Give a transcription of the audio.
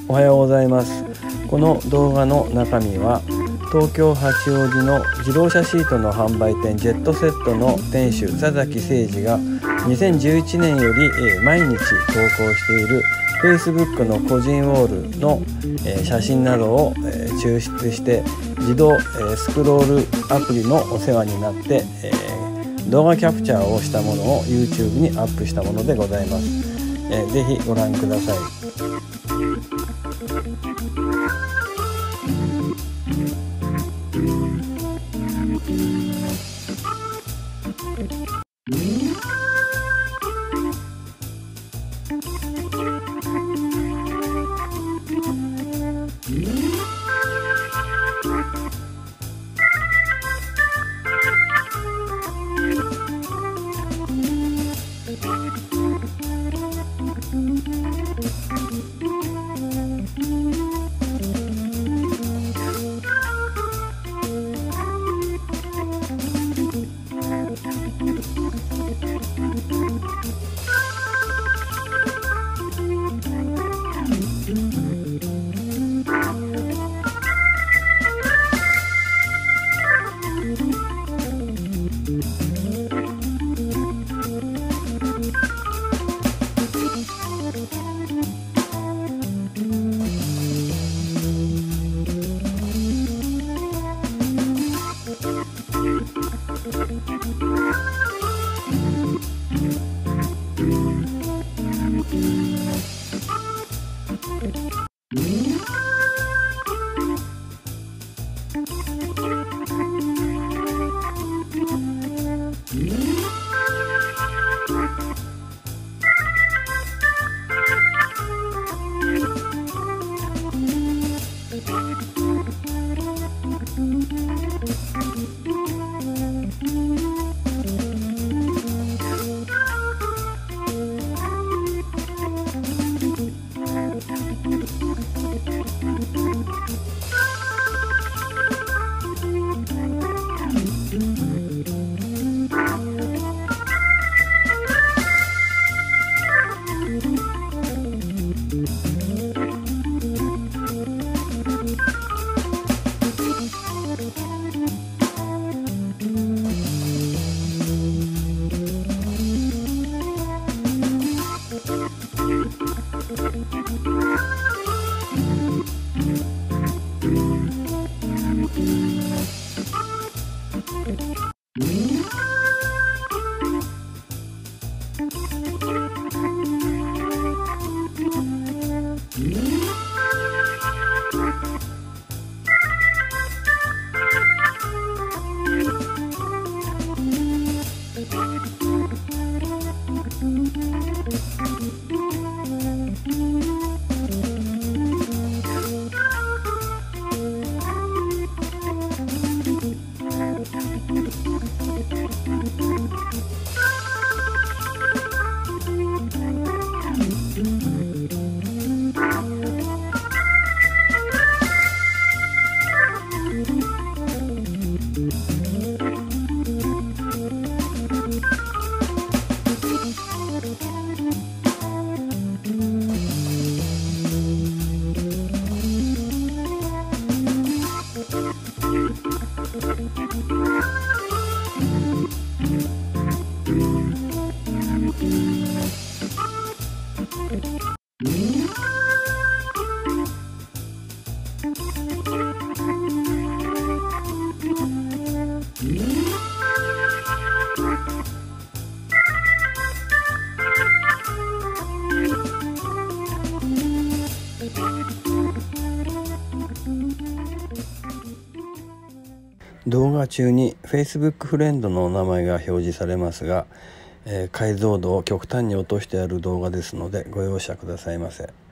おはようございます。この動画の中身は東京八王子の自動車シートの販売店ジェットセットの店主佐崎誠二が2011年より毎日投稿している Facebook の個人ウォールの写真などを抽出して自動スクロールアプリのお世話になって動画キャプチャーをしたものを YouTube にアップしたものでございます。ぜひご覧ください。動画中に Facebook フレンドのお名前が表示されますが、解像度を極端に落としてある動画ですのでご容赦くださいませ。